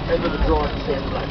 End of the drive to see him like,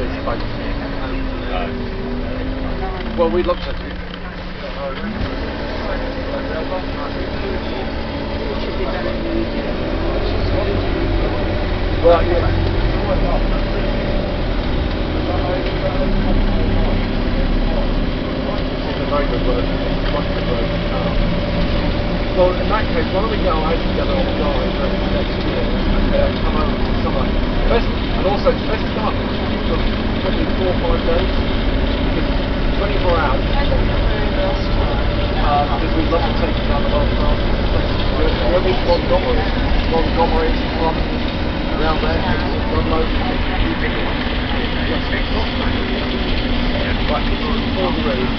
space. Well, we looked at it. Well, yeah. Well, in that case, why don't we go out together on guys next year and come over for summer? And also, it's best start for probably 4 or 5 days. Because 24 hours. Because we'd love to take you down the long path. Where is Montgomery? Montgomery from around there. Ludlow. Right, for the road.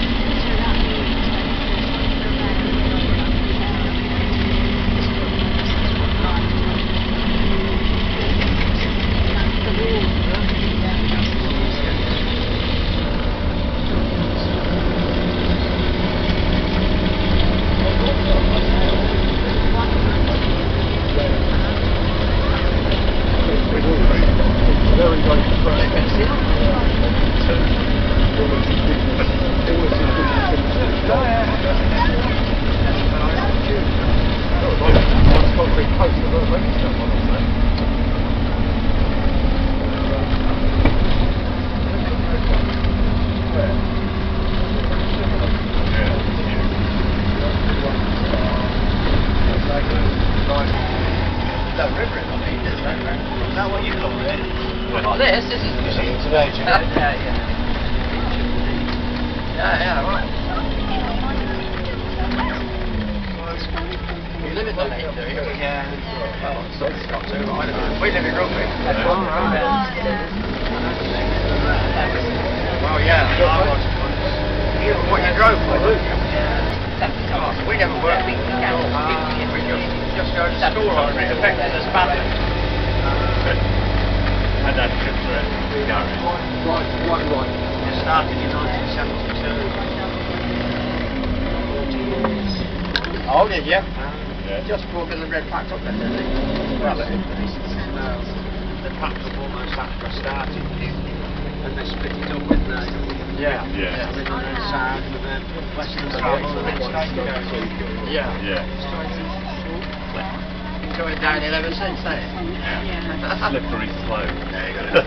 Slippery slope. Yeah, you got to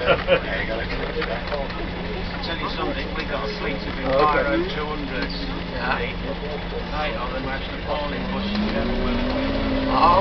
tell you something, we got a fleet of Enviro 200s. They are the most appalling buses you ever will. Oh.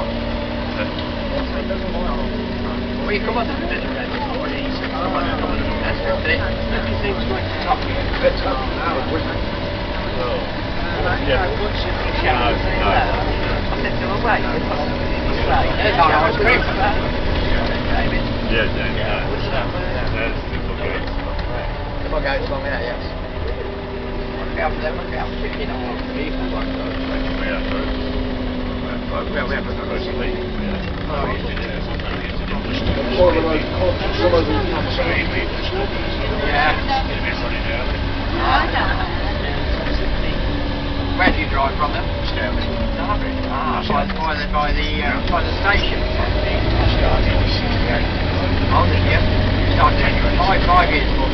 Well, you come on to the visit then, it's not easy. Come on to the visit. Everything's going to top you. It's up now, wouldn't it? Oh. Yeah. No. I said to him, wait. It's not ice cream for that. Yeah, yeah. That's difficult. If I go along there, yes. Look out for them, look out. You know, people like those. Yeah, we have a good sleep. Oh, he's been there. Where do you drive from them? Derby. By the station. I started in 68. Oh, did you? You started anyway. 5 years ago.